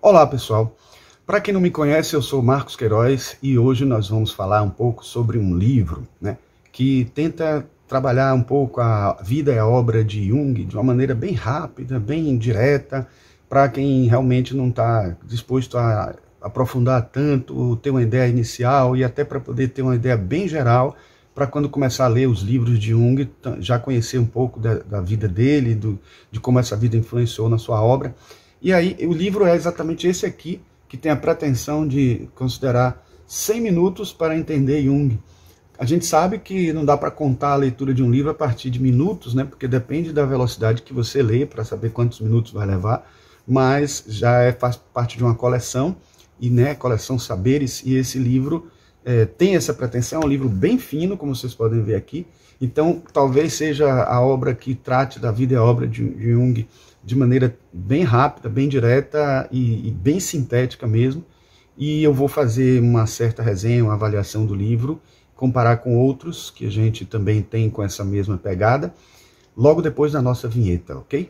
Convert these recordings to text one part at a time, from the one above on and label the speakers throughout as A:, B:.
A: Olá pessoal, para quem não me conhece, eu sou Marcos Queiroz e hoje nós vamos falar um pouco sobre um livro, que tenta trabalhar um pouco a vida e a obra de Jung de uma maneira bem rápida, bem direta, para quem realmente não está disposto a aprofundar tanto, ter uma ideia inicial e até para poder ter uma ideia bem geral, para quando começar a ler os livros de Jung, já conhecer um pouco da vida dele, de como essa vida influenciou na sua obra. E aí, o livro é exatamente esse aqui, que tem a pretensão de considerar 100 minutos para entender Jung. A gente sabe que não dá para contar a leitura de um livro a partir de minutos, porque depende da velocidade que você lê, para saber quantos minutos vai levar, mas já faz parte de uma coleção, e coleção Saberes, e esse livro tem essa pretensão, é um livro bem fino, como vocês podem ver aqui. Então, talvez seja a obra que trate da vida e a obra de Jung de maneira bem rápida, bem direta e bem sintética mesmo. E eu vou fazer uma certa resenha, uma avaliação do livro, comparar com outros que a gente também tem com essa mesma pegada, logo depois da nossa vinheta, ok?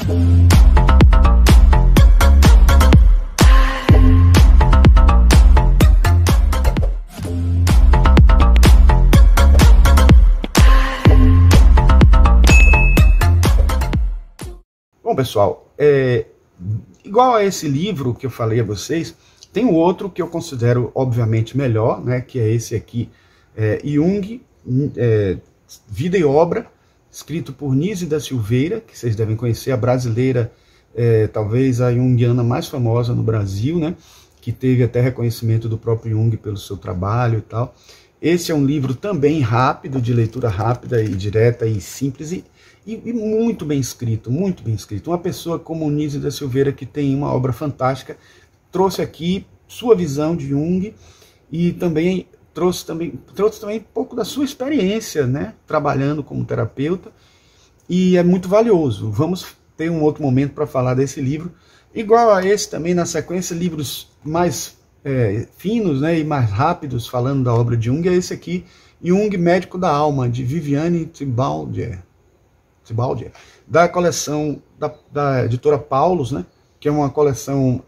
A: Bom, pessoal, igual a esse livro que eu falei a vocês, tem um outro que eu considero obviamente melhor, que é esse aqui, Jung, Vida e Obra, escrito por Nise da Silveira, que vocês devem conhecer, a brasileira, talvez a junguiana mais famosa no Brasil, que teve até reconhecimento do próprio Jung pelo seu trabalho e tal. Esse é um livro também rápido, de leitura rápida e direta e simples, e muito bem escrito, muito bem escrito. Uma pessoa como Nise da Silveira, que tem uma obra fantástica, trouxe aqui sua visão de Jung e também trouxe também um pouco da sua experiência, trabalhando como terapeuta, e é muito valioso. Vamos ter um outro momento para falar desse livro. Igual a esse também, na sequência, livros mais finos e mais rápidos, falando da obra de Jung, é esse aqui, Jung, Médico da Alma, de Viviane Thibauldier, da coleção da editora Paulus, que é uma coleção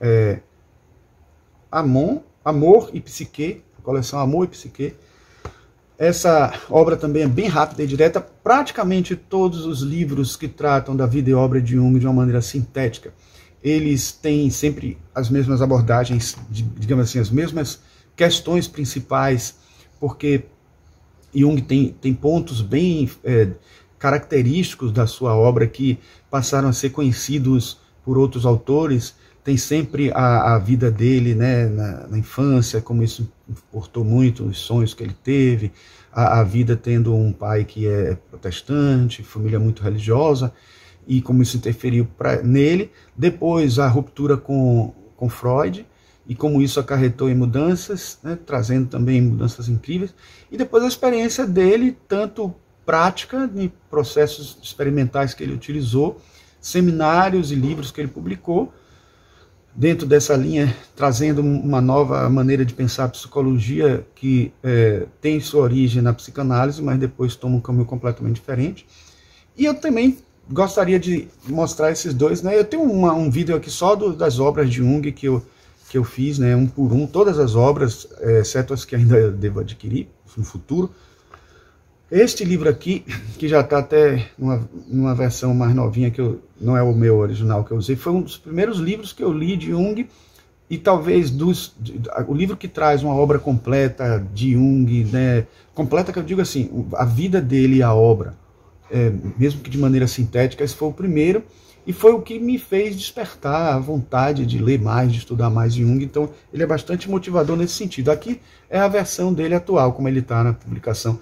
A: Amor e Psique, coleção Amor e Psique. Essa obra também é bem rápida e direta. Praticamente todos os livros que tratam da vida e obra de Jung de uma maneira sintética, eles têm sempre as mesmas abordagens, digamos assim, as mesmas questões principais, porque Jung tem pontos bem característicos da sua obra que passaram a ser conhecidos por outros autores. Tem sempre a vida dele na infância, como isso importou muito, os sonhos que ele teve, a vida tendo um pai que é protestante, família muito religiosa, e como isso interferiu nele. Depois a ruptura com Freud, e como isso acarretou em mudanças, trazendo também mudanças incríveis. E depois a experiência dele, tanto prática, de processos experimentais que ele utilizou, seminários e livros que ele publicou, dentro dessa linha, trazendo uma nova maneira de pensar a psicologia, que tem sua origem na psicanálise, mas depois toma um caminho completamente diferente. E eu também gostaria de mostrar esses dois. Eu tenho um vídeo aqui só das obras de Jung que eu fiz, um por um, todas as obras, exceto as que ainda eu devo adquirir no futuro. Este livro aqui, que já está até numa versão mais novinha, não é o meu original que eu usei, foi um dos primeiros livros que eu li de Jung, e talvez o livro que traz uma obra completa de Jung, completa que eu digo assim, a vida dele e a obra, mesmo que de maneira sintética. Esse foi o primeiro, e foi o que me fez despertar a vontade de ler mais, de estudar mais Jung. Então ele é bastante motivador nesse sentido. Aqui é a versão dele atual, como ele está na publicação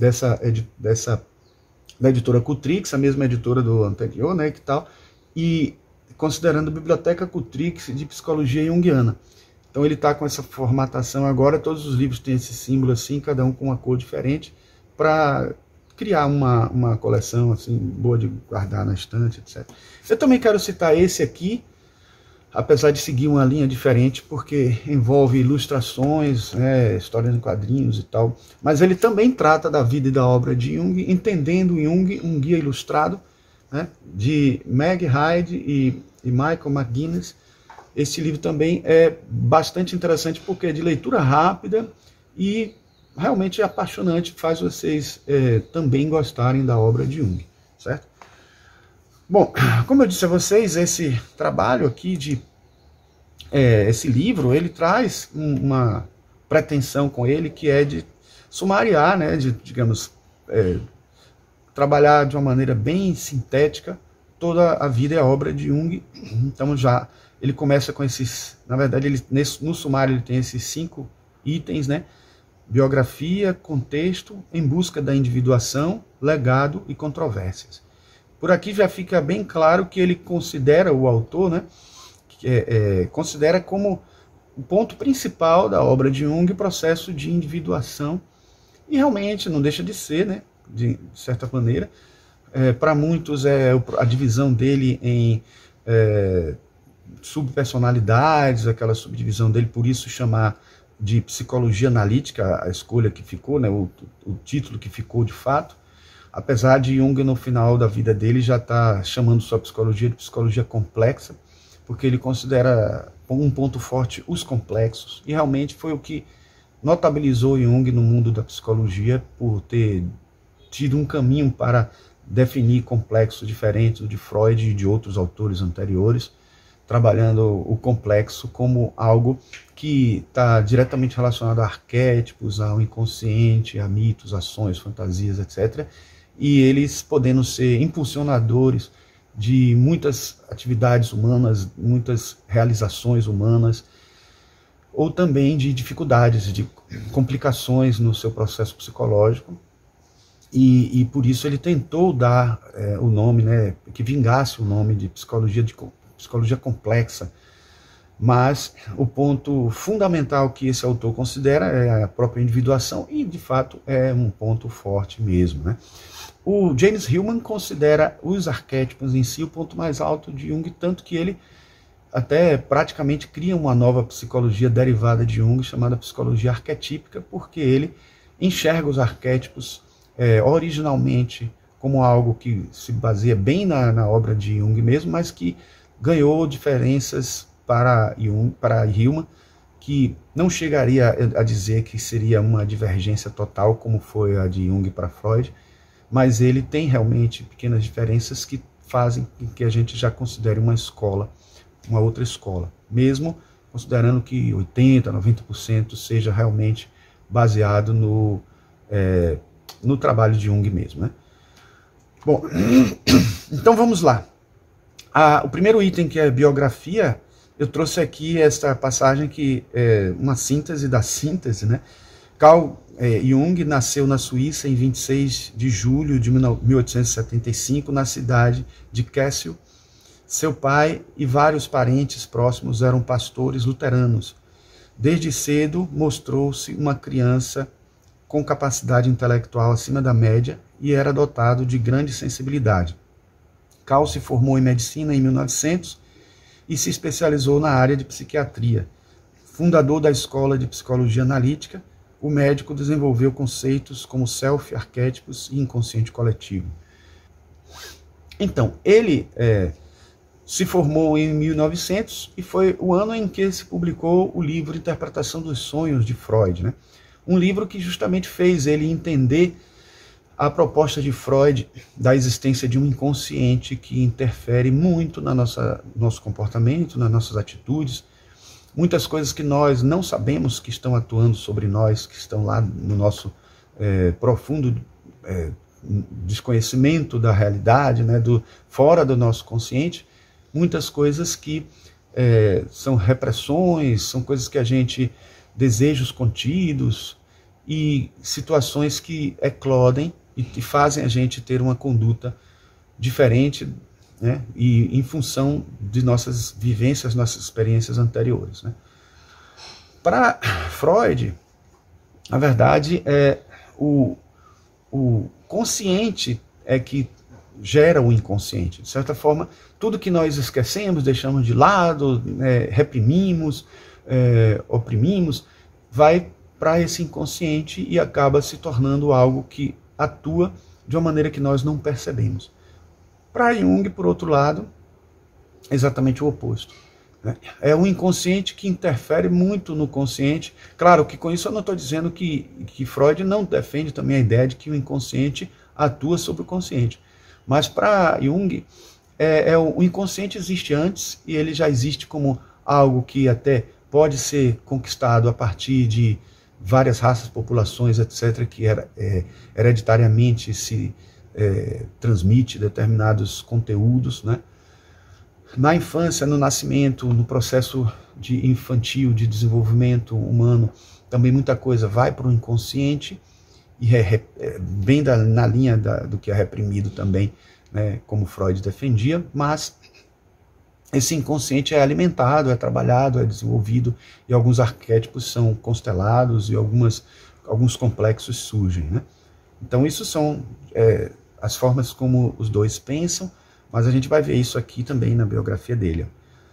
A: da editora Cutrix, a mesma editora do anterior, que tal, e considerando a Biblioteca Cutrix de Psicologia Junguiana. Então ele está com essa formatação agora, todos os livros têm esse símbolo assim, cada um com uma cor diferente, para criar uma coleção assim boa de guardar na estante, etc. Eu também quero citar esse aqui, apesar de seguir uma linha diferente, porque envolve ilustrações, histórias em quadrinhos e tal, mas ele também trata da vida e da obra de Jung, Entendendo Jung, um guia ilustrado, de Meg Hyde e Michael McGuinness, Esse livro também é bastante interessante porque é de leitura rápida e realmente é apaixonante, faz vocês também gostarem da obra de Jung, certo? Bom, como eu disse a vocês, esse trabalho aqui esse livro, ele traz uma pretensão com ele que é de sumariar, né, digamos, trabalhar de uma maneira bem sintética toda a vida e a obra de Jung. Então ele começa com esses, na verdade, no sumário ele tem esses 5 itens, né? Biografia, contexto, em busca da individuação, legado e controvérsias. Por aqui já fica bem claro que ele considera, o autor, né, considera como o ponto principal da obra de Jung o processo de individuação, e realmente não deixa de ser, né, de certa maneira. Para muitos a divisão dele em subpersonalidades, aquela subdivisão dele, por isso chamar de psicologia analítica, a escolha que ficou, né, o título que ficou de fato, apesar de Jung no final da vida dele já está chamando sua psicologia de psicologia complexa, porque ele considera um ponto forte os complexos, e realmente foi o que notabilizou Jung no mundo da psicologia, por ter tido um caminho para definir complexos diferentes do de Freud e de outros autores anteriores, trabalhando o complexo como algo que está diretamente relacionado a arquétipos, ao inconsciente, a mitos, ações, fantasias, etc. E eles podendo ser impulsionadores de muitas atividades humanas, muitas realizações humanas, ou também de dificuldades, de complicações no seu processo psicológico. E por isso ele tentou dar o nome, né, que vingasse o nome de psicologia complexa. Mas o ponto fundamental que esse autor considera é a própria individuação, e de fato é um ponto forte mesmo, né? O James Hillman considera os arquétipos em si o ponto mais alto de Jung, tanto que ele até praticamente cria uma nova psicologia derivada de Jung, chamada psicologia arquetípica, porque ele enxerga os arquétipos originalmente como algo que se baseia bem na obra de Jung mesmo, mas que ganhou diferenças para Hillman, que não chegaria a dizer que seria uma divergência total, como foi a de Jung para Freud, mas ele tem realmente pequenas diferenças que fazem com que a gente já considere uma escola, uma outra escola, mesmo considerando que 80%, 90% seja realmente baseado no trabalho de Jung mesmo, né? Bom, então vamos lá. O primeiro item, que é biografia, eu trouxe aqui esta passagem que é uma síntese da síntese, né? Carl Jung nasceu na Suíça em 26 de julho de 1875, na cidade de Kassel. Seu pai e vários parentes próximos eram pastores luteranos. Desde cedo mostrou-se uma criança com capacidade intelectual acima da média e era dotado de grande sensibilidade. Carl se formou em medicina em 1900 e se especializou na área de psiquiatria. Fundador da Escola de Psicologia Analítica, o médico desenvolveu conceitos como self, arquétipos e inconsciente coletivo. Então, ele se formou em 1900 e foi o ano em que se publicou o livro Interpretação dos Sonhos, de Freud, né? Um livro que justamente fez ele entender a proposta de Freud da existência de um inconsciente que interfere muito no nosso comportamento, nas nossas atitudes, muitas coisas que nós não sabemos que estão atuando sobre nós, que estão lá no nosso profundo desconhecimento da realidade, né, fora do nosso consciente, muitas coisas que são repressões, são coisas que a gente, desejos contidos e situações que eclodem e fazem a gente ter uma conduta diferente, né, e em função de nossas vivências, nossas experiências anteriores, né. Para Freud, a verdade é o consciente é que gera o inconsciente. De certa forma, tudo que nós esquecemos, deixamos de lado, reprimimos, oprimimos, vai para esse inconsciente e acaba se tornando algo que atua de uma maneira que nós não percebemos. Para Jung, por outro lado, é exatamente o oposto. né? É o inconsciente que interfere muito no consciente. Claro que com isso eu não estou dizendo que Freud não defende também a ideia de que o inconsciente atua sobre o consciente. Mas para Jung, o inconsciente existe antes e ele já existe como algo que até pode ser conquistado a partir de várias raças, populações, etc., que hereditariamente se transmite determinados conteúdos, né? Na infância, no nascimento, no processo infantil de desenvolvimento humano, também muita coisa vai para o inconsciente e bem na linha do que é reprimido também, né, como Freud defendia, mas esse inconsciente é alimentado, é trabalhado, é desenvolvido, e alguns arquétipos são constelados e alguns complexos surgem, né? Então isso são as formas como os dois pensam, mas a gente vai ver isso aqui também na biografia dele.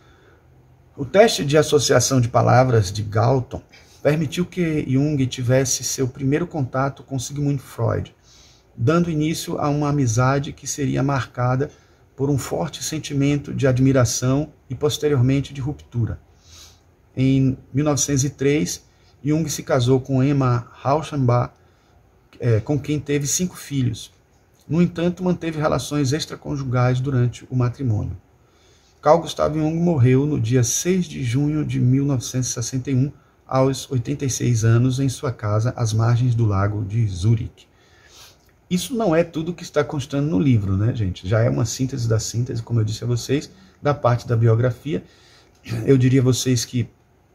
A: O teste de associação de palavras de Galton permitiu que Jung tivesse seu primeiro contato com Sigmund Freud, dando início a uma amizade que seria marcada por um forte sentimento de admiração e posteriormente de ruptura. Em 1903, Jung se casou com Emma Rauschenbach, com quem teve 5 filhos. No entanto, manteve relações extraconjugais durante o matrimônio. Carl Gustav Jung morreu no dia 6 de junho de 1961, aos 86 anos, em sua casa às margens do lago de Zurique. Isso não é tudo que está constando no livro, né, gente? Já é uma síntese da síntese, como eu disse a vocês, da parte da biografia. Eu diria a vocês que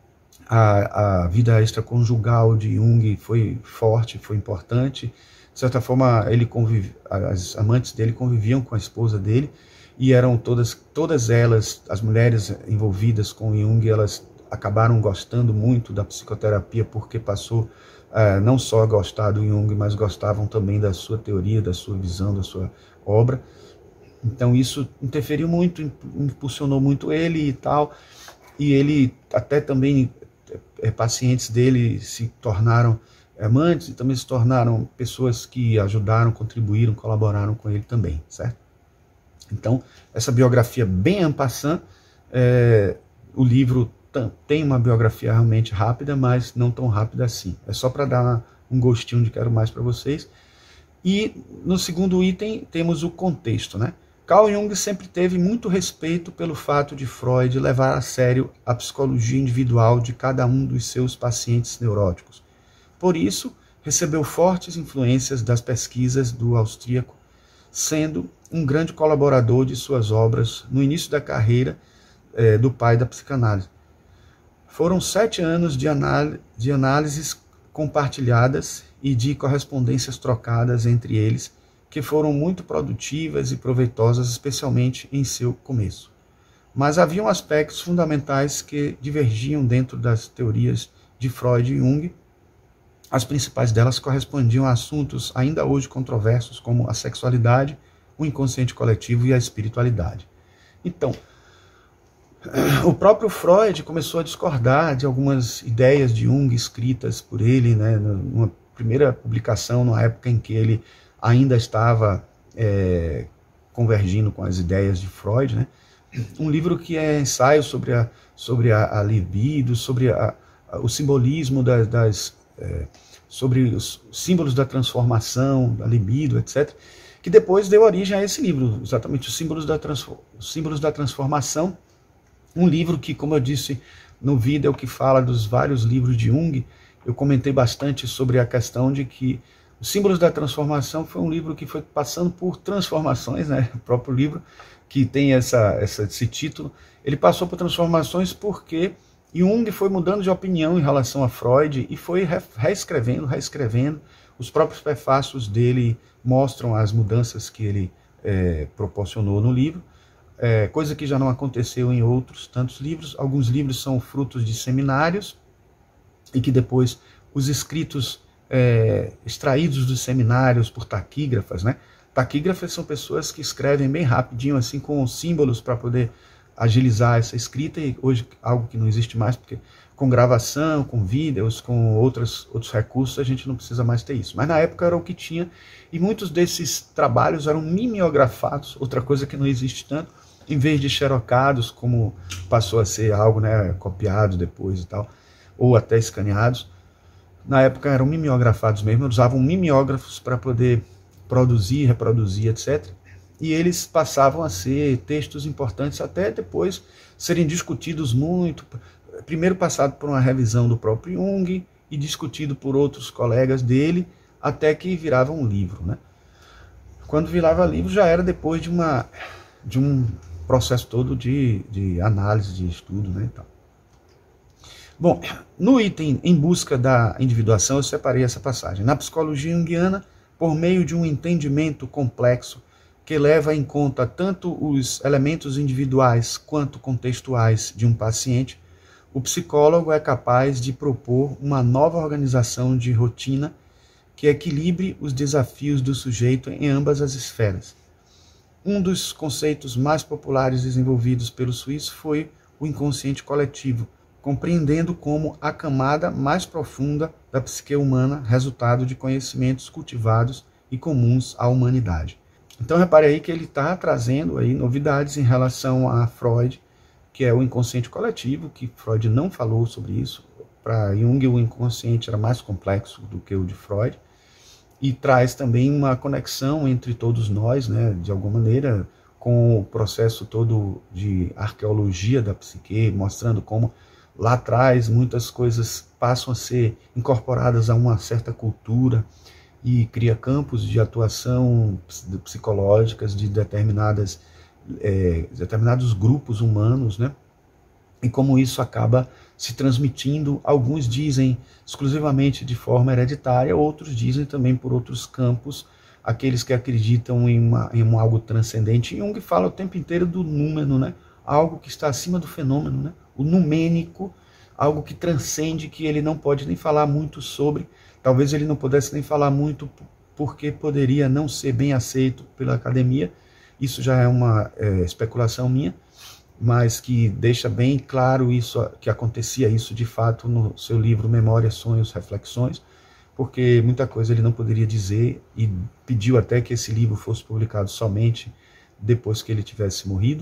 A: a vida extraconjugal de Jung foi forte, foi importante. De certa forma, as amantes dele conviviam com a esposa dele, e eram todas elas, as mulheres envolvidas com Jung, elas acabaram gostando muito da psicoterapia, porque passou não só a gostar do Jung, mas gostavam também da sua teoria, da sua visão, da sua obra. Então isso interferiu muito, impulsionou muito ele e tal, e ele até também, pacientes dele se tornaram amantes e também se tornaram pessoas que ajudaram, contribuíram, colaboraram com ele também, certo? Então, essa biografia bem en passant, o livro tem uma biografia realmente rápida, mas não tão rápida assim. É só para dar um gostinho de quero mais para vocês. E no segundo item temos o contexto, né? Carl Jung sempre teve muito respeito pelo fato de Freud levar a sério a psicologia individual de cada um dos seus pacientes neuróticos. Por isso, recebeu fortes influências das pesquisas do austríaco, sendo um grande colaborador de suas obras no início da carreira do pai da psicanálise. Foram 7 anos de análises compartilhadas e de correspondências trocadas entre eles, que foram muito produtivas e proveitosas, especialmente em seu começo. Mas haviam aspectos fundamentais que divergiam dentro das teorias de Freud e Jung. As principais delas correspondiam a assuntos ainda hoje controversos, como a sexualidade, o inconsciente coletivo e a espiritualidade. Então, o próprio Freud começou a discordar de algumas ideias de Jung escritas por ele, né, numa primeira publicação, na época em que ele ainda estava convergindo com as ideias de Freud, né? Um livro que é ensaio sobre a libido, sobre o simbolismo sobre os símbolos da transformação, da libido, etc., que depois deu origem a esse livro, exatamente, os símbolos da transformação, um livro que, como eu disse no vídeo, que fala dos vários livros de Jung. Eu comentei bastante sobre a questão de que os símbolos da transformação foi um livro que foi passando por transformações, né? O próprio livro, que tem esse título, ele passou por transformações porque Jung foi mudando de opinião em relação a Freud e foi reescrevendo. Os próprios prefácios dele mostram as mudanças que ele proporcionou no livro, coisa que já não aconteceu em outros tantos livros. Alguns livros são frutos de seminários e que depois os escritos extraídos dos seminários por taquígrafas, né? Taquígrafas são pessoas que escrevem bem rapidinho, assim, com símbolos para poder agilizar essa escrita, e hoje algo que não existe mais, porque com gravação, com vídeos, com outros recursos, a gente não precisa mais ter isso. Mas na época era o que tinha, e muitos desses trabalhos eram mimeografados, outra coisa que não existe tanto, em vez de xerocados, como passou a ser algo, né, copiado depois e tal, ou até escaneados, na época eram mimeografados mesmo, usavam mimeógrafos para poder produzir, reproduzir, etc. E eles passavam a ser textos importantes até depois serem discutidos muito, primeiro passado por uma revisão do próprio Jung e discutido por outros colegas dele, até que virava um livro, né? Quando virava livro já era depois de um processo todo de análise, de estudo, né, e tal. Bom, no item Em Busca da Individuação eu separei essa passagem. Na psicologia junguiana, por meio de um entendimento complexo que leva em conta tanto os elementos individuais quanto contextuais de um paciente, o psicólogo é capaz de propor uma nova organização de rotina que equilibre os desafios do sujeito em ambas as esferas. Um dos conceitos mais populares desenvolvidos pelo suíço foi o inconsciente coletivo, compreendendo como a camada mais profunda da psique humana, resultado de conhecimentos cultivados e comuns à humanidade. Então repare aí que ele está trazendo aí novidades em relação a Freud, que é o inconsciente coletivo, que Freud não falou sobre isso. Para Jung o inconsciente era mais complexo do que o de Freud, e traz também uma conexão entre todos nós, né, de alguma maneira, com o processo todo de arqueologia da psique, mostrando como lá atrás muitas coisas passam a ser incorporadas a uma certa cultura e cria campos de atuação psicológicas de determinados grupos humanos, né? E como isso acaba se transmitindo, alguns dizem exclusivamente de forma hereditária, outros dizem também por outros campos, aqueles que acreditam em algo transcendente. Jung fala o tempo inteiro do númeno, né? Algo que está acima do fenômeno, né? O numênico, algo que transcende, que ele não pode nem falar muito sobre, talvez ele não pudesse nem falar muito porque poderia não ser bem aceito pela academia, isso já é uma especulação minha, mas que deixa bem claro isso, que acontecia isso de fato no seu livro Memórias, Sonhos, Reflexões, porque muita coisa ele não poderia dizer e pediu até que esse livro fosse publicado somente depois que ele tivesse morrido.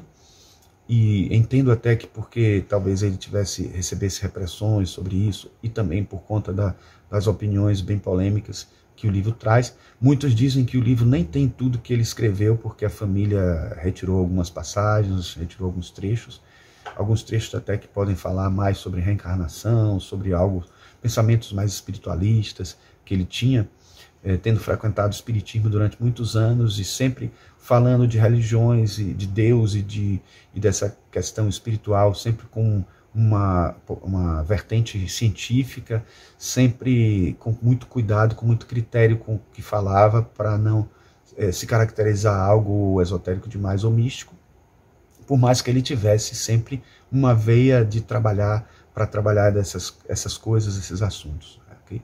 A: E entendo até que porque talvez ele recebesse repressões sobre isso e também por conta das opiniões bem polêmicas que o livro traz. Muitos dizem que o livro nem tem tudo que ele escreveu porque a família retirou algumas passagens, retirou alguns trechos até que podem falar mais sobre reencarnação, sobre pensamentos mais espiritualistas que ele tinha, tendo frequentado o espiritismo durante muitos anos e sempre falando de religiões e de Deus e dessa questão espiritual, sempre com uma vertente científica, sempre com muito cuidado, com muito critério com o que falava, para não se caracterizar algo esotérico demais ou místico, por mais que ele tivesse sempre uma veia de para trabalhar essas coisas, esses assuntos. Okay?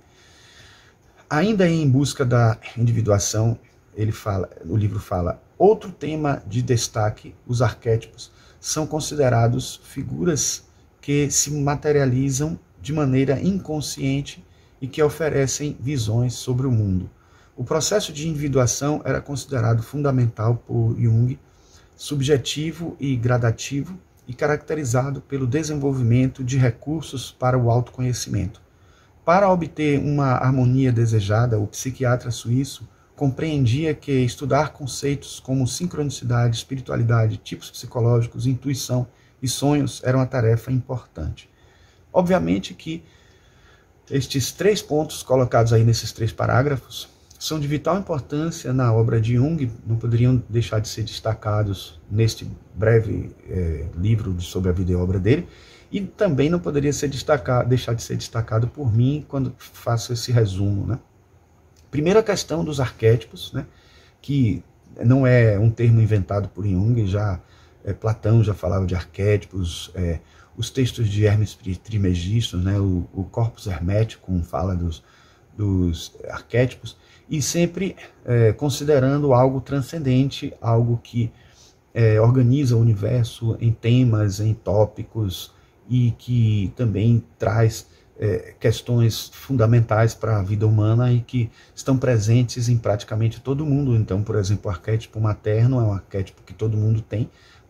A: Ainda Em Busca da Individuação, o livro fala: outro tema de destaque, os arquétipos, são considerados figuras que se materializam de maneira inconsciente e que oferecem visões sobre o mundo. O processo de individuação era considerado fundamental por Jung, subjetivo e gradativo, e caracterizado pelo desenvolvimento de recursos para o autoconhecimento. Para obter uma harmonia desejada, o psiquiatra suíço compreendia que estudar conceitos como sincronicidade, espiritualidade, tipos psicológicos, intuição e sonhos era uma tarefa importante. Obviamente que estes 3 pontos colocados aí nesses 3 parágrafos são de vital importância na obra de Jung, não poderiam deixar de ser destacados neste breve livro sobre a vida e obra dele, e também não poderia deixar de ser destacado por mim quando faço esse resumo, né? Primeira questão dos arquétipos, né, que não é um termo inventado por Jung, Platão já falava de arquétipos, os textos de Hermes Trismegisto, né, o Corpus Hermeticum fala dos arquétipos, e sempre considerando algo transcendente, algo que organiza o universo em temas, em tópicos, e que também traz questões fundamentais para a vida humana e que estão presentes em praticamente todo mundo. Então, por exemplo, o arquétipo materno é um arquétipo que todo mundo tem,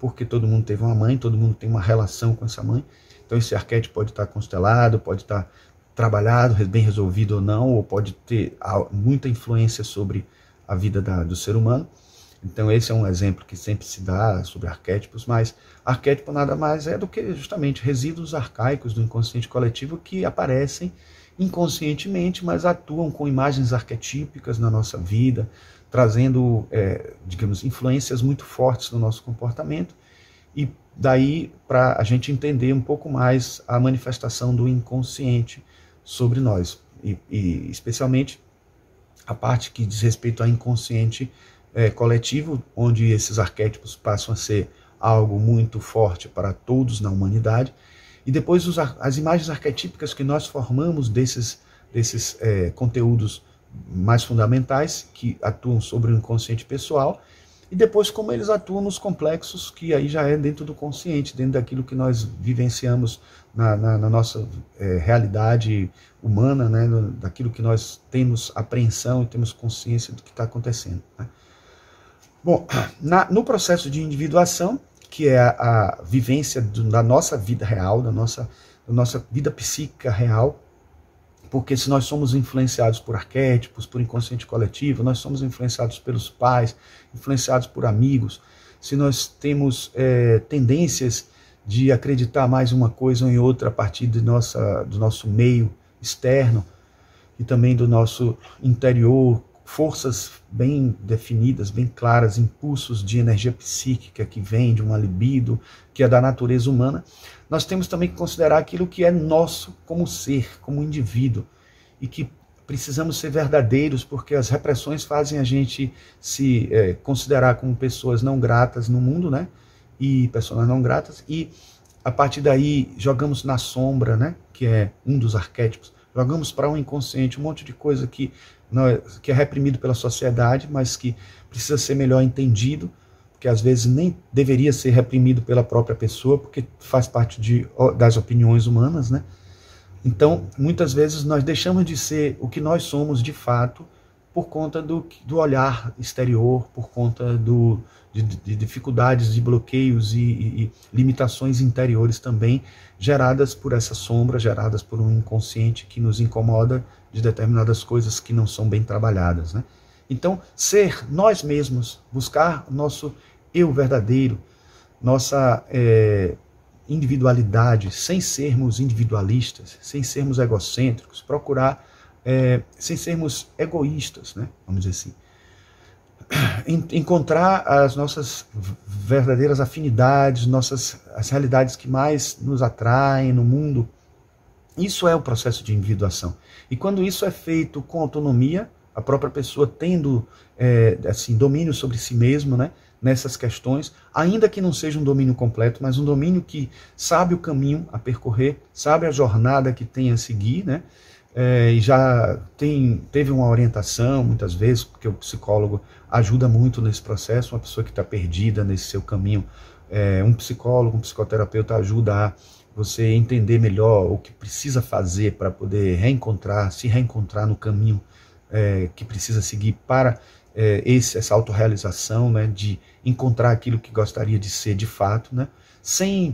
A: porque todo mundo teve uma mãe, todo mundo tem uma relação com essa mãe. Então esse arquétipo pode estar constelado, pode estar trabalhado, bem resolvido ou não, ou pode ter muita influência sobre a vida do ser humano. Então esse é um exemplo que sempre se dá sobre arquétipos, mas arquétipo nada mais é do que justamente resíduos arcaicos do inconsciente coletivo que aparecem inconscientemente, mas atuam com imagens arquetípicas na nossa vida, trazendo, digamos, influências muito fortes no nosso comportamento, e daí para a gente entender um pouco mais a manifestação do inconsciente sobre nós, e especialmente a parte que diz respeito ao inconsciente coletivo, onde esses arquétipos passam a ser algo muito forte para todos na humanidade, e depois as imagens arquetípicas que nós formamos desses conteúdos mais fundamentais, que atuam sobre o inconsciente pessoal, e depois como eles atuam nos complexos, que aí já é dentro do consciente, dentro daquilo que nós vivenciamos na nossa realidade humana, né, daquilo que nós temos apreensão e temos consciência do que está acontecendo, né? Bom, no processo de individuação, que é a vivência da nossa vida real, da nossa vida psíquica real, porque se nós somos influenciados por arquétipos, por inconsciente coletivo, nós somos influenciados pelos pais, influenciados por amigos, se nós temos tendências de acreditar mais em uma coisa ou em outra a partir do nosso meio externo e também do nosso interior, forças bem definidas, bem claras, impulsos de energia psíquica que vem de uma libido, que é da natureza humana, nós temos também que considerar aquilo que é nosso como ser, como indivíduo, e que precisamos ser verdadeiros, porque as repressões fazem a gente se considerar como pessoas não gratas no mundo, né? E pessoas não gratas, e a partir daí jogamos na sombra, né? Que é um dos arquétipos, jogamos para o inconsciente um monte de coisa que é reprimido pela sociedade, mas que precisa ser melhor entendido, porque às vezes nem deveria ser reprimido pela própria pessoa, porque faz parte das opiniões humanas, né? Então, muitas vezes nós deixamos de ser o que nós somos de fato por conta do olhar exterior, por conta de dificuldades, de bloqueios e limitações interiores também, geradas por essa sombra, geradas por um inconsciente que nos incomoda de determinadas coisas que não são bem trabalhadas, né? Então, ser nós mesmos, buscar nosso eu verdadeiro, nossa individualidade, sem sermos individualistas, sem sermos egocêntricos, procurar, sem sermos egoístas, né? Vamos dizer assim. Encontrar as nossas verdadeiras afinidades, as realidades que mais nos atraem no mundo. Isso é o processo de individuação. E quando isso é feito com autonomia, a própria pessoa tendo assim, domínio sobre si mesma, né, nessas questões, ainda que não seja um domínio completo, mas um domínio que sabe o caminho a percorrer, sabe a jornada que tem a seguir, né, e já teve uma orientação, muitas vezes, porque o psicólogo ajuda muito nesse processo, uma pessoa que está perdida nesse seu caminho, um psicólogo, um psicoterapeuta ajuda a você entender melhor o que precisa fazer para poder se reencontrar no caminho que precisa seguir para essa autorrealização, né, de encontrar aquilo que gostaria de ser de fato, né, sem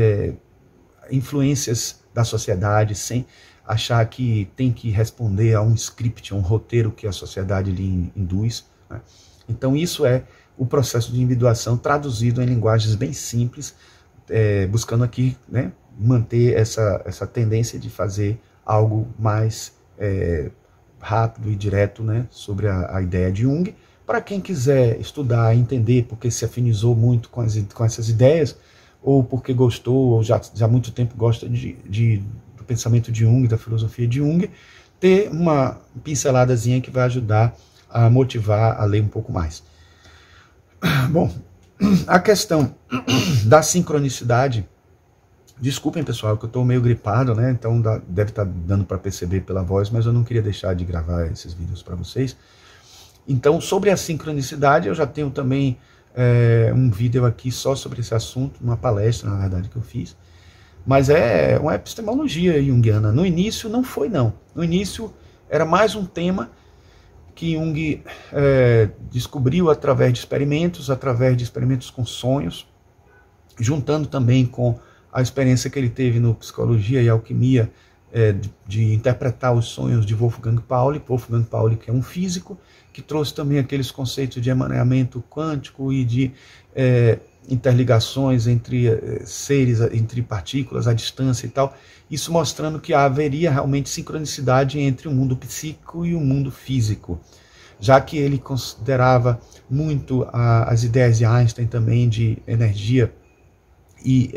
A: influências da sociedade, sem achar que tem que responder a um script, a um roteiro que a sociedade lhe induz, né. Então isso é o processo de individuação traduzido em linguagens bem simples, buscando aqui, né, manter essa tendência de fazer algo mais rápido e direto, né, sobre a ideia de Jung. Para quem quiser estudar, entender porque se afinizou muito com essas ideias, ou porque gostou, ou já há muito tempo gosta do pensamento de Jung, da filosofia de Jung, ter uma pinceladazinha que vai ajudar a motivar a ler um pouco mais. Bom, a questão da sincronicidade, desculpem pessoal que eu estou meio gripado, né? Então deve estar dando para perceber pela voz, mas eu não queria deixar de gravar esses vídeos para vocês. Então, sobre a sincronicidade, eu já tenho também um vídeo aqui só sobre esse assunto, uma palestra, na verdade, que eu fiz. Mas é uma epistemologia junguiana. No início não foi, não. No início era mais um tema que Jung descobriu através de experimentos com sonhos, juntando também com a experiência que ele teve no Psicologia e Alquimia, de interpretar os sonhos de Wolfgang Pauli, que é um físico, que trouxe também aqueles conceitos de emaranhamento quântico e de interligações entre seres, entre partículas, à distância e tal, isso mostrando que haveria realmente sincronicidade entre o mundo psíquico e o mundo físico, já que ele considerava muito as ideias de Einstein também de energia e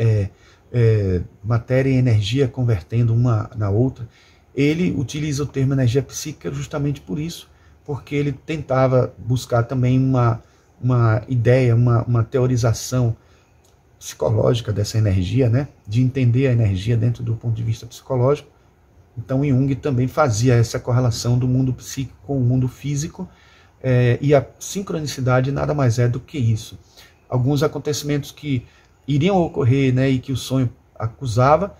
A: matéria e energia convertendo uma na outra. Ele utiliza o termo energia psíquica justamente por isso, porque ele tentava buscar também uma ideia, uma teorização psicológica dessa energia, né? De entender a energia dentro do ponto de vista psicológico. Então Jung também fazia essa correlação do mundo psíquico com o mundo físico, e a sincronicidade nada mais é do que isso. Alguns acontecimentos que iriam ocorrer, né, e que o sonho acusava,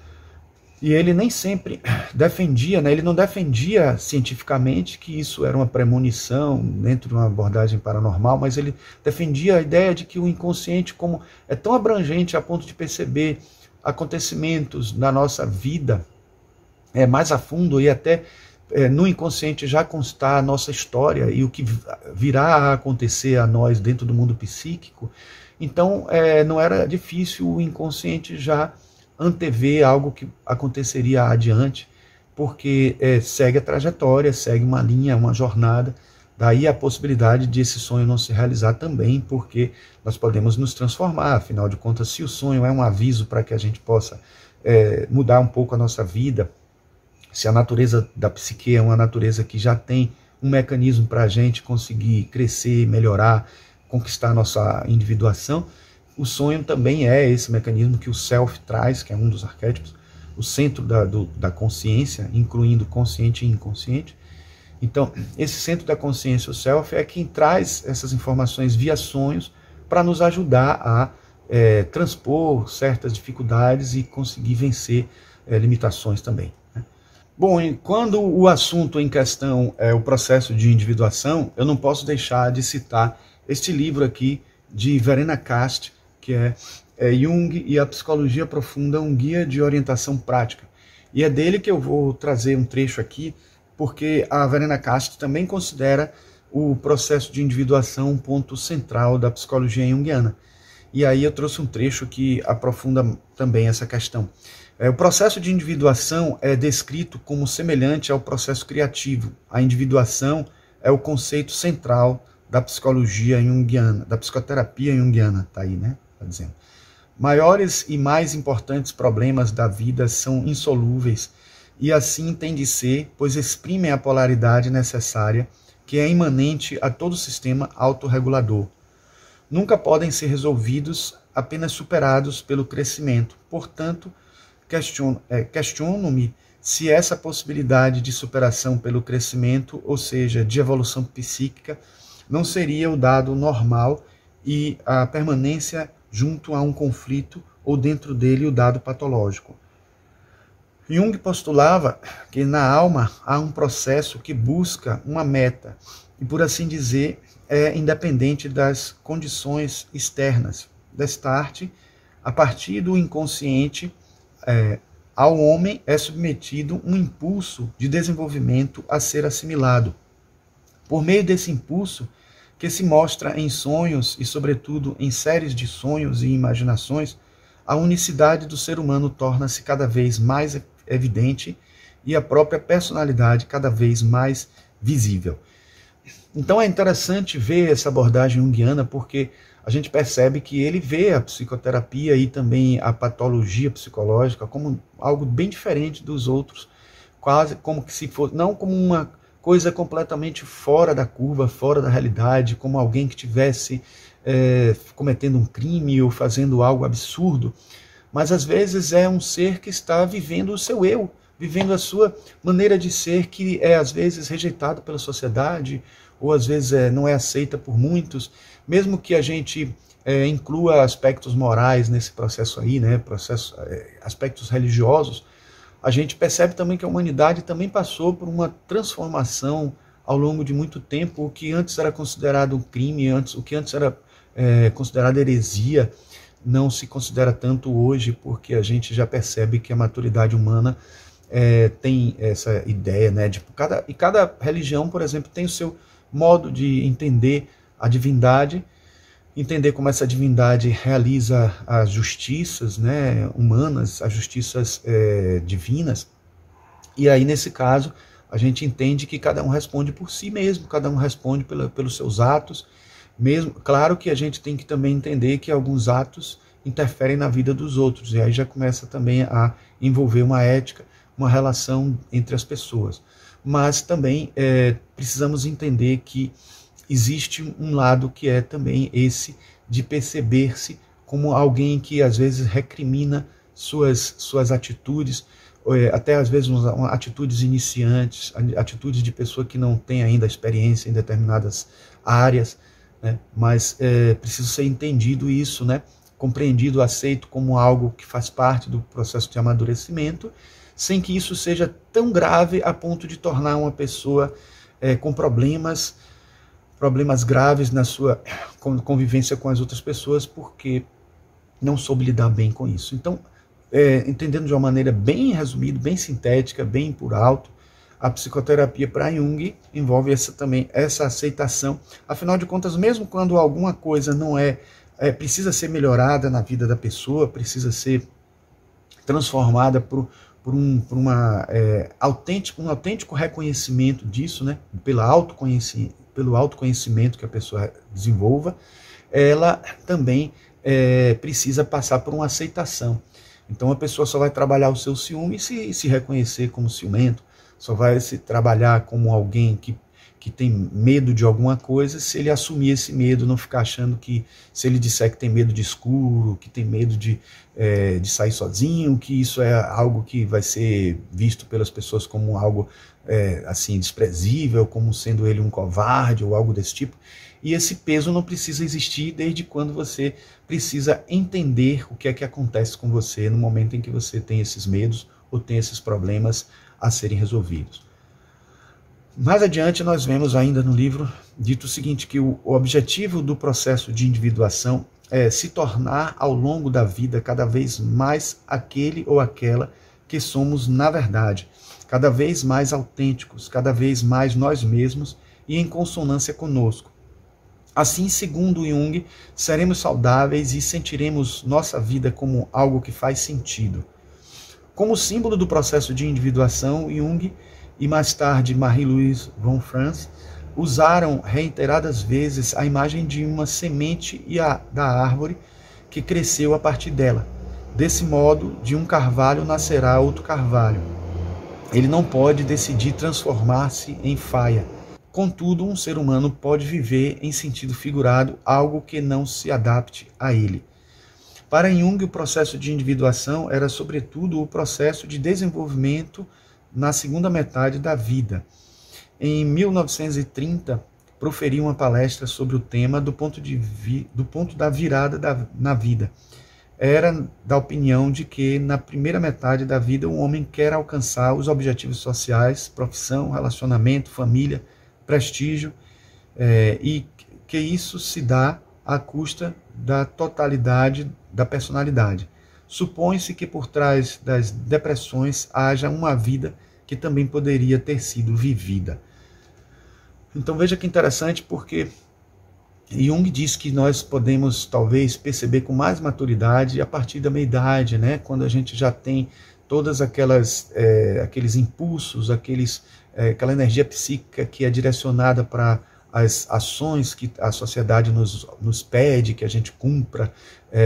A: e ele nem sempre defendia, né, ele não defendia cientificamente que isso era uma premonição dentro de uma abordagem paranormal, mas ele defendia a ideia de que o inconsciente, como é tão abrangente a ponto de perceber acontecimentos na nossa vida mais a fundo, e até no inconsciente já constar a nossa história e o que virá a acontecer a nós dentro do mundo psíquico. Então não era difícil o inconsciente já antever algo que aconteceria adiante, porque segue a trajetória, segue uma linha, uma jornada. Daí a possibilidade de esse sonho não se realizar também, porque nós podemos nos transformar. Afinal de contas, se o sonho é um aviso para que a gente possa mudar um pouco a nossa vida, se a natureza da psique é uma natureza que já tem um mecanismo para a gente conseguir crescer, melhorar, conquistar a nossa individuação, o sonho também é esse mecanismo que o self traz, que é um dos arquétipos, o centro da consciência, incluindo consciente e inconsciente. Então, esse centro da consciência, o self, é quem traz essas informações via sonhos para nos ajudar a transpor certas dificuldades e conseguir vencer limitações também. Bom, quando o assunto em questão é o processo de individuação, eu não posso deixar de citar este livro aqui de Verena Cast, que é Jung e a Psicologia Profunda, um guia de orientação prática. E é dele que eu vou trazer um trecho aqui, porque a Verena Cast também considera o processo de individuação um ponto central da psicologia junguiana. E aí eu trouxe um trecho que aprofunda também essa questão. O processo de individuação é descrito como semelhante ao processo criativo. A individuação é o conceito central da psicologia junguiana, da psicoterapia junguiana, tá aí, né? Tá dizendo. Maiores e mais importantes problemas da vida são insolúveis, e assim tem de ser, pois exprimem a polaridade necessária que é imanente a todo sistema autorregulador. Nunca podem ser resolvidos, apenas superados pelo crescimento. Portanto, questiono-me se essa possibilidade de superação pelo crescimento, ou seja, de evolução psíquica, não seria o dado normal e a permanência junto a um conflito ou dentro dele o dado patológico. Jung postulava que na alma há um processo que busca uma meta e, por assim dizer, é independente das condições externas. Desta arte, a partir do inconsciente, ao homem é submetido um impulso de desenvolvimento a ser assimilado. Por meio desse impulso, que se mostra em sonhos e, sobretudo, em séries de sonhos e imaginações, a unicidade do ser humano torna-se cada vez mais evidente e a própria personalidade cada vez mais visível. Então é interessante ver essa abordagem junguiana, porque a gente percebe que ele vê a psicoterapia e também a patologia psicológica como algo bem diferente dos outros, quase como que se fosse, não como uma coisa completamente fora da curva, fora da realidade, como alguém que estivesse cometendo um crime ou fazendo algo absurdo, mas às vezes é um ser que está vivendo o seu eu, vivendo a sua maneira de ser, que é às vezes rejeitado pela sociedade, ou às vezes não é aceita por muitos, mesmo que a gente inclua aspectos morais nesse processo aí, né, aspectos religiosos, a gente percebe também que a humanidade também passou por uma transformação ao longo de muito tempo. O que antes era considerado um crime, o que antes era considerado heresia, não se considera tanto hoje, porque a gente já percebe que a maturidade humana tem essa ideia, né? E cada religião, por exemplo, tem o seu modo de entender a divindade, entender como essa divindade realiza as justiças, né, humanas, as justiças divinas. E aí, nesse caso, a gente entende que cada um responde por si mesmo, cada um responde pelos seus atos. Mesmo, claro que a gente tem que também entender que alguns atos interferem na vida dos outros, e aí já começa também a envolver uma ética, uma relação entre as pessoas. Mas também precisamos entender que existe um lado que é também esse de perceber-se como alguém que às vezes recrimina suas atitudes, até às vezes atitudes iniciantes, atitudes de pessoa que não tem ainda experiência em determinadas áreas, né? Mas precisa ser entendido isso, né? Compreendido, aceito como algo que faz parte do processo de amadurecimento, sem que isso seja tão grave a ponto de tornar uma pessoa com problemas graves na sua convivência com as outras pessoas, porque não soube lidar bem com isso. Então, entendendo de uma maneira bem resumida, bem sintética, bem por alto, a psicoterapia para Jung envolve também essa aceitação. Afinal de contas, mesmo quando alguma coisa não precisa ser melhorada na vida da pessoa, precisa ser transformada por um autêntico reconhecimento disso, né? Pelo autoconhecimento que a pessoa desenvolva, ela também precisa passar por uma aceitação. Então a pessoa só vai trabalhar o seu ciúme se reconhecer como ciumento, só vai se trabalhar como alguém que tem medo de alguma coisa se ele assumir esse medo, não ficar achando que se ele disser que tem medo de escuro, que tem medo de sair sozinho, que isso é algo que vai ser visto pelas pessoas como algo assim desprezível, como sendo ele um covarde ou algo desse tipo. E esse peso não precisa existir desde quando você precisa entender o que é que acontece com você no momento em que você tem esses medos ou tem esses problemas a serem resolvidos. Mais adiante nós vemos ainda no livro dito o seguinte, que o objetivo do processo de individuação é se tornar ao longo da vida cada vez mais aquele ou aquela que somos na verdade, cada vez mais autênticos, cada vez mais nós mesmos e em consonância conosco. Assim, segundo Jung, seremos saudáveis e sentiremos nossa vida como algo que faz sentido. Como símbolo do processo de individuação, Jung e mais tarde Marie-Louise von Franz usaram reiteradas vezes a imagem de uma semente da árvore que cresceu a partir dela. Desse modo, de um carvalho nascerá outro carvalho. Ele não pode decidir transformar-se em faia. Contudo, um ser humano pode viver em sentido figurado algo que não se adapte a ele. Para Jung, o processo de individuação era, sobretudo, o processo de desenvolvimento na segunda metade da vida. Em 1930, proferiu uma palestra sobre o tema do ponto da virada na vida. Era da opinião de que, na primeira metade da vida, o homem quer alcançar os objetivos sociais, profissão, relacionamento, família, prestígio, e que isso se dá à custa da totalidade da personalidade. Supõe-se que por trás das depressões haja uma vida que também poderia ter sido vivida. Então veja que interessante, porque Jung diz que nós podemos talvez perceber com mais maturidade a partir da meia-idade, né? Quando a gente já tem todas aqueles impulsos, aquela energia psíquica que é direcionada para as ações que a sociedade nos pede, que a gente cumpra,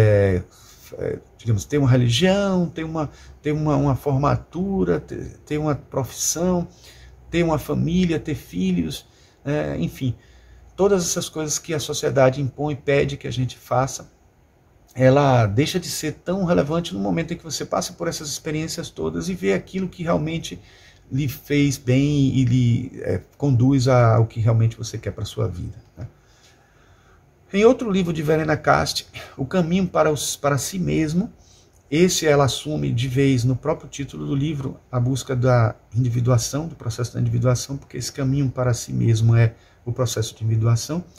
A: digamos, ter uma religião, ter uma formatura, ter uma profissão, ter uma família, ter filhos, enfim, todas essas coisas que a sociedade impõe e pede que a gente faça, ela deixa de ser tão relevante no momento em que você passa por essas experiências todas e vê aquilo que realmente lhe fez bem e lhe conduz ao que realmente você quer para a sua vida, né? Em outro livro de Verena Cast, O Caminho para Si Mesmo, esse ela assume de vez no próprio título do livro a busca da individuação, do processo da individuação, porque esse caminho para si mesmo é o processo de individuação.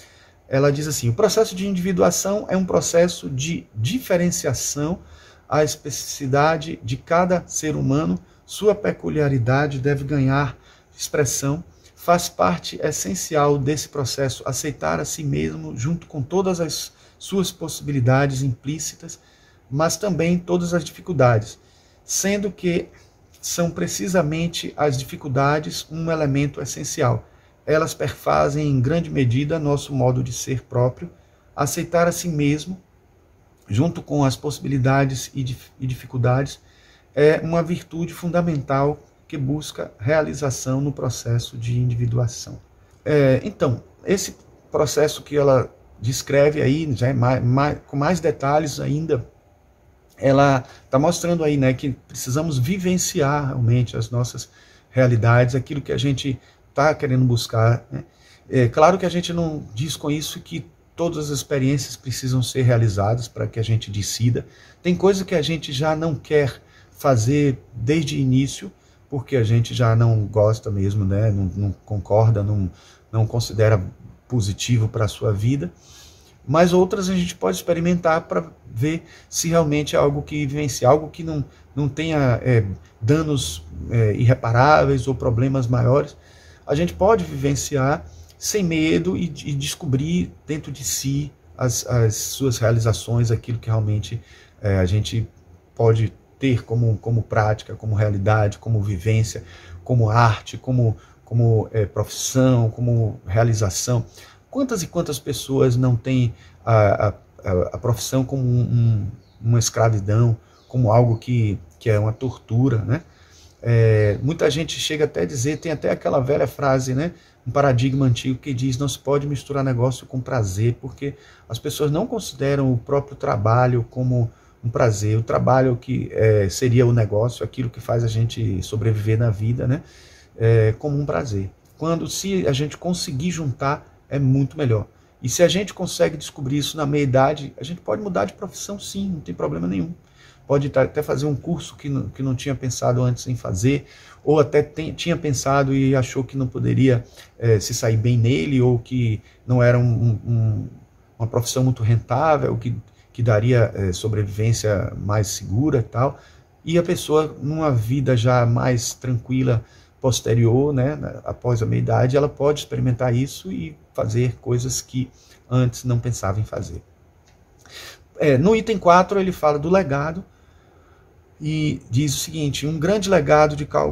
A: ela diz assim: o processo de individuação é um processo de diferenciação à especificidade de cada ser humano, sua peculiaridade deve ganhar expressão, faz parte essencial desse processo aceitar a si mesmo junto com todas as suas possibilidades implícitas, mas também todas as dificuldades, sendo que são precisamente as dificuldades um elemento essencial. Elas perfazem em grande medida nosso modo de ser próprio. Aceitar a si mesmo, junto com as possibilidades e dificuldades, é uma virtude fundamental que busca realização no processo de individuação. Então, esse processo que ela descreve aí, já com mais detalhes ainda, ela está mostrando aí, né, que precisamos vivenciar realmente as nossas realidades, aquilo que a gente está querendo buscar, né? Claro que a gente não diz com isso que todas as experiências precisam ser realizadas para que a gente decida. Tem coisa que a gente já não quer fazer desde o início, porque a gente já não gosta mesmo, né? Não concorda, não considera positivo para a sua vida. Mas outras a gente pode experimentar para ver se realmente é algo que vivencia, algo que não tenha danos irreparáveis ou problemas maiores. A gente pode vivenciar sem medo e descobrir dentro de si as suas realizações, aquilo que realmente a gente pode ter como prática, como realidade, como vivência, como arte, como profissão, como realização. Quantas e quantas pessoas não têm a profissão como uma escravidão, como algo que é uma tortura, né? Muita gente chega até a dizer, tem até aquela velha frase, né? Um paradigma antigo que diz: não se pode misturar negócio com prazer, porque as pessoas não consideram o próprio trabalho como um prazer. O trabalho que seria o negócio, aquilo que faz a gente sobreviver na vida, né? Como um prazer. Se a gente conseguir juntar, é muito melhor. E se a gente consegue descobrir isso na meia-idade, a gente pode mudar de profissão sim, não tem problema nenhum. Pode até fazer um curso que não tinha pensado antes em fazer, ou até tinha pensado e achou que não poderia se sair bem nele, ou que não era uma profissão muito rentável, que daria sobrevivência mais segura e tal. E a pessoa, numa vida já mais tranquila, posterior, né, após a meia-idade, ela pode experimentar isso e fazer coisas que antes não pensava em fazer. No item 4 ele fala do legado e diz o seguinte: um grande legado de Carl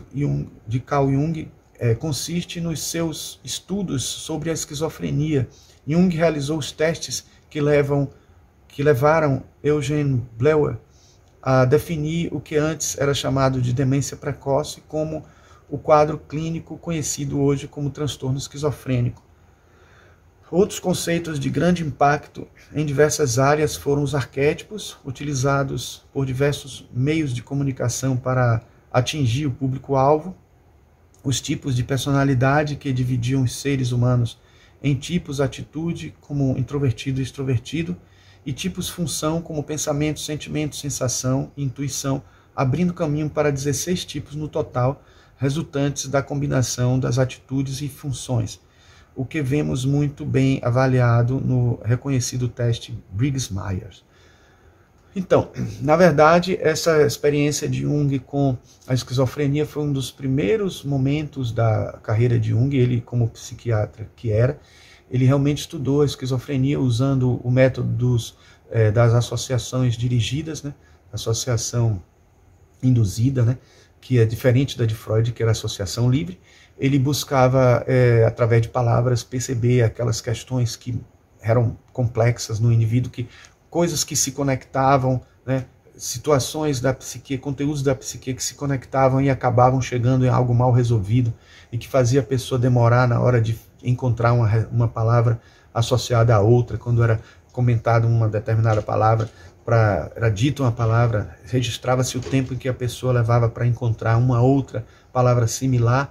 A: Jung consiste nos seus estudos sobre a esquizofrenia. Jung realizou os testes que levaram Eugene Bleuler a definir o que antes era chamado de demência precoce como o quadro clínico conhecido hoje como transtorno esquizofrênico. Outros conceitos de grande impacto em diversas áreas foram os arquétipos, utilizados por diversos meios de comunicação para atingir o público-alvo, os tipos de personalidade que dividiam os seres humanos em tipos atitude, como introvertido e extrovertido, e tipos função, como pensamento, sentimento, sensação e intuição, abrindo caminho para 16 tipos no total, resultantes da combinação das atitudes e funções, o que vemos muito bem avaliado no reconhecido teste Briggs-Myers. Então, na verdade, essa experiência de Jung com a esquizofrenia foi um dos primeiros momentos da carreira de Jung. Ele, como psiquiatra que era, ele realmente estudou a esquizofrenia usando o método das associações dirigidas, né? Associação induzida, né? Que é diferente da de Freud, que era associação livre. Ele buscava, através de palavras, perceber aquelas questões que eram complexas no indivíduo, coisas que se conectavam, né? Situações da psique, conteúdos da psique que se conectavam e acabavam chegando em algo mal resolvido e que fazia a pessoa demorar na hora de encontrar uma palavra associada a outra. Quando era comentada uma determinada palavra, era dita uma palavra, registrava-se o tempo em que a pessoa levava para encontrar uma outra palavra similar,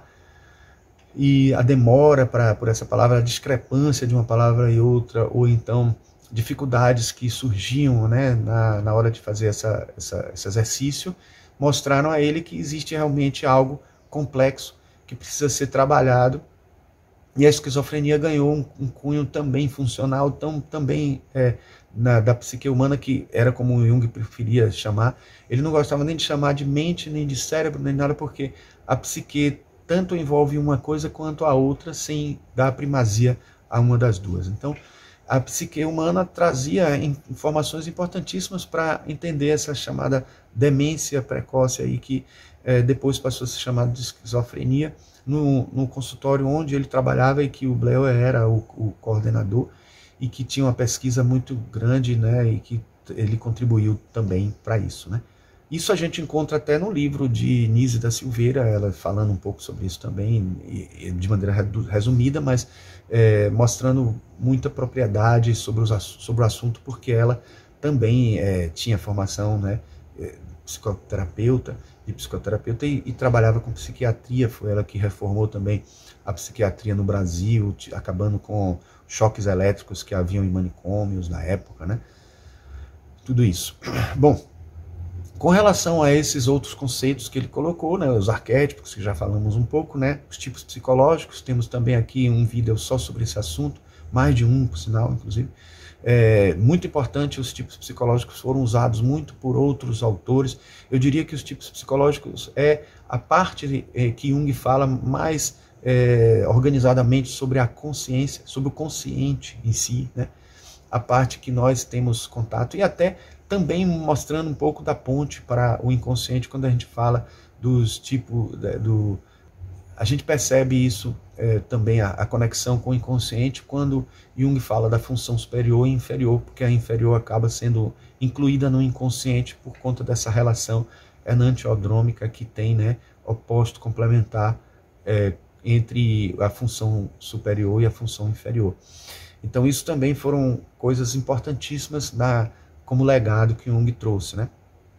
A: e a demora por essa palavra, a discrepância de uma palavra e outra, ou então dificuldades que surgiam, né, na hora de fazer esse exercício, mostraram a ele que existe realmente algo complexo que precisa ser trabalhado E a esquizofrenia ganhou um cunho também funcional, também da psique humana, que era como o Jung preferia chamar. Ele não gostava nem de chamar de mente, nem de cérebro, nem nada, porque a psique tanto envolve uma coisa quanto a outra, sem dar primazia a uma das duas. Então, a psique humana trazia informações importantíssimas para entender essa chamada demência precoce aí, que depois passou a ser chamada de esquizofrenia, no consultório onde ele trabalhava e que o Bleuler era o coordenador e que tinha uma pesquisa muito grande, né, e que ele contribuiu também para isso, né. Isso a gente encontra até no livro de Nise da Silveira, ela falando um pouco sobre isso também, de maneira resumida, mas mostrando muita propriedade sobre o assunto, porque ela também tinha formação, né, psicoterapeuta e trabalhava com psiquiatria. Foi ela que reformou também a psiquiatria no Brasil, acabando com choques elétricos que haviam em manicômios na época, né? Tudo isso. Bom, com relação a esses outros conceitos que ele colocou, né, os arquétipos, que já falamos um pouco, né, os tipos psicológicos, temos também aqui um vídeo só sobre esse assunto, mais de um, por sinal, inclusive. Muito importante, os tipos psicológicos foram usados muito por outros autores. Eu diria que os tipos psicológicos é a parte que Jung fala mais organizadamente sobre a consciência, sobre o consciente em si, né? A parte que nós temos contato, e até também mostrando um pouco da ponte para o inconsciente, quando a gente fala dos tipos a gente percebe isso também, a conexão com o inconsciente, quando Jung fala da função superior e inferior, porque a inferior acaba sendo incluída no inconsciente por conta dessa relação enantiodrômica que tem, né, oposto complementar entre a função superior e a função inferior. Então isso também foram coisas importantíssimas como legado que Jung trouxe, né?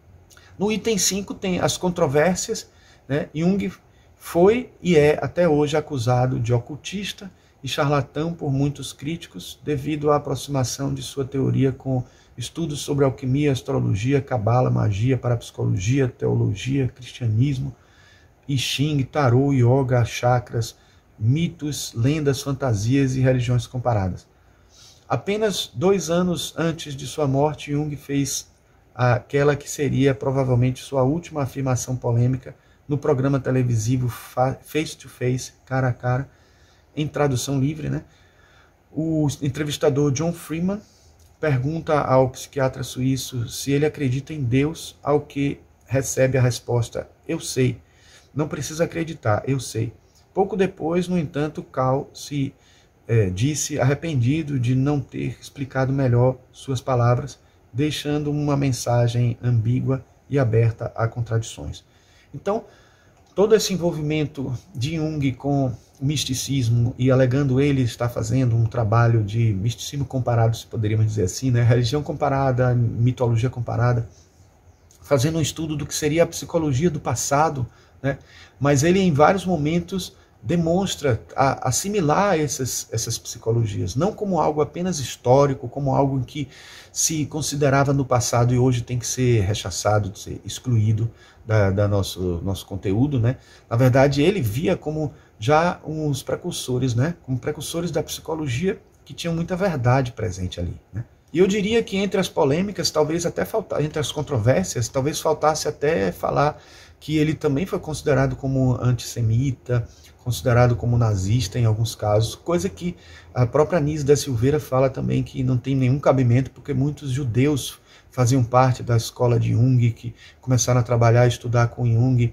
A: No item 5 tem as controvérsias, né? Jung foi e é até hoje acusado de ocultista e charlatão por muitos críticos devido à aproximação de sua teoria com estudos sobre alquimia, astrologia, cabala, magia, parapsicologia, teologia, cristianismo, I Ching, tarô, yoga, chakras, mitos, lendas, fantasias e religiões comparadas. Apenas 2 anos antes de sua morte, Jung fez aquela que seria provavelmente sua última afirmação polêmica no programa televisivo Face to Face, cara a cara, em tradução livre, né? O entrevistador John Freeman pergunta ao psiquiatra suíço se ele acredita em Deus, ao que recebe a resposta: eu sei. Não precisa acreditar, eu sei. Pouco depois, no entanto, Cal se disse arrependido de não ter explicado melhor suas palavras, deixando uma mensagem ambígua e aberta a contradições. Então, todo esse envolvimento de Jung com o misticismo, e alegando ele estar fazendo um trabalho de misticismo comparado, se poderíamos dizer assim, né? Religião comparada, mitologia comparada, fazendo um estudo do que seria a psicologia do passado, né? Mas ele em vários momentos demonstra assimilar essas psicologias, não como algo apenas histórico, como algo que se considerava no passado e hoje tem que ser rechaçado, de ser excluído da nosso conteúdo, né? Na verdade, ele via como já uns precursores, né? Como precursores da psicologia que tinham muita verdade presente ali, né? E eu diria que entre as polêmicas, talvez até faltasse, entre as controvérsias, talvez faltasse até falar que ele também foi considerado como antissemita, considerado como nazista em alguns casos, coisa que a própria Nise da Silveira fala também que não tem nenhum cabimento, porque muitos judeus faziam parte da escola de Jung, que começaram a trabalhar e estudar com Jung,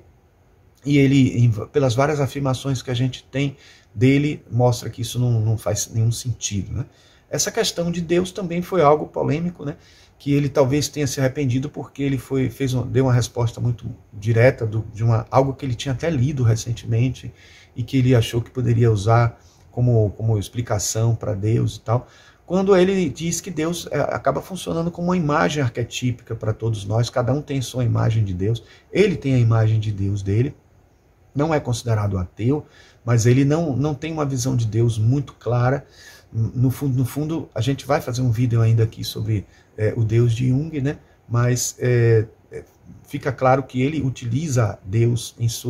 A: e ele, pelas várias afirmações que a gente tem dele, mostra que isso não faz nenhum sentido, né? Essa questão de Deus também foi algo polêmico, né? Que ele talvez tenha se arrependido porque ele deu uma resposta muito direta de algo que ele tinha até lido recentemente e que ele achou que poderia usar como explicação para Deus e tal, quando ele diz que Deus acaba funcionando como uma imagem arquetípica para todos nós, cada um tem sua imagem de Deus, ele tem a imagem de Deus dele, não é considerado ateu, mas ele não tem uma visão de Deus muito clara. No fundo, a gente vai fazer um vídeo ainda aqui sobre o Deus de Jung, né? Mas fica claro que ele utiliza Deus em sua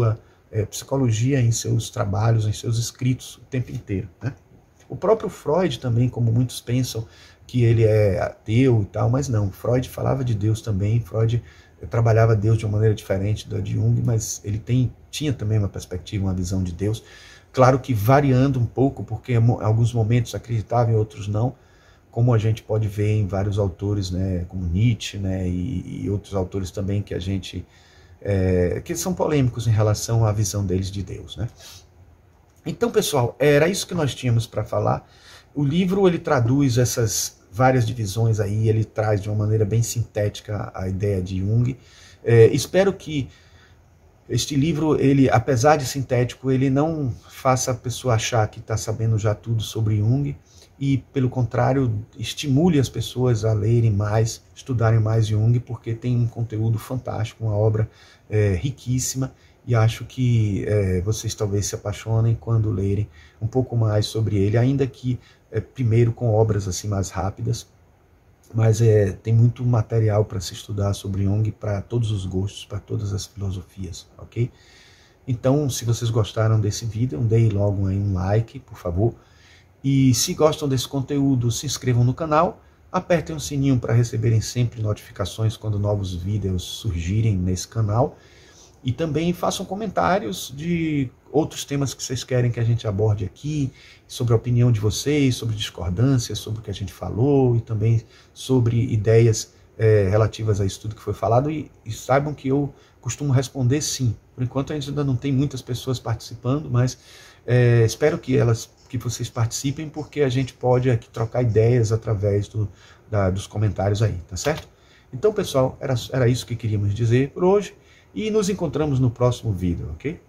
A: psicologia em seus trabalhos, em seus escritos o tempo inteiro, né? O próprio Freud também, como muitos pensam que ele é ateu e tal, mas não, Freud falava de Deus também, Freud trabalhava Deus de uma maneira diferente da de Jung, mas ele tinha também uma perspectiva, uma visão de Deus, claro que variando um pouco, porque em alguns momentos acreditava, em outros não, como a gente pode ver em vários autores, né, como Nietzsche, né, e outros autores também que a gente que são polêmicos em relação à visão deles de Deus, né? Então, pessoal, era isso que nós tínhamos para falar. O livro, ele traduz essas várias divisões aí, ele traz de uma maneira bem sintética a ideia de Jung. Espero que este livro, ele, apesar de sintético, ele não faça a pessoa achar que está sabendo já tudo sobre Jung, e, pelo contrário, estimule as pessoas a lerem mais, estudarem mais Jung, porque tem um conteúdo fantástico, uma obra riquíssima, e acho que vocês talvez se apaixonem quando lerem um pouco mais sobre ele, ainda que primeiro com obras assim mais rápidas, mas tem muito material para se estudar sobre Jung, para todos os gostos, para todas as filosofias, ok? Então, se vocês gostaram desse vídeo, deem logo aí um like, por favor. E se gostam desse conteúdo, se inscrevam no canal, apertem o sininho para receberem sempre notificações quando novos vídeos surgirem nesse canal. E também façam comentários de outros temas que vocês querem que a gente aborde aqui, sobre a opinião de vocês, sobre discordâncias, sobre o que a gente falou, e também sobre ideias relativas a isso tudo que foi falado. E saibam que eu costumo responder sim. Por enquanto a gente ainda não tem muitas pessoas participando, mas espero que vocês participem, porque a gente pode aqui trocar ideias através dos comentários aí, tá certo? Então, pessoal, era isso que queríamos dizer por hoje, e nos encontramos no próximo vídeo, ok?